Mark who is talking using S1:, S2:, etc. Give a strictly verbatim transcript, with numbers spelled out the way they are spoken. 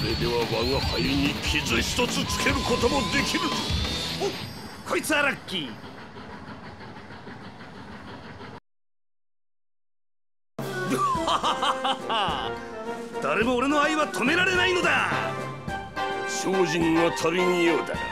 S1: れでは我が輩に傷一つつけることもできるぞ。
S2: お、こいつはラッキー。誰も俺の愛は止められないのだ。
S1: 精進が足りんようだな。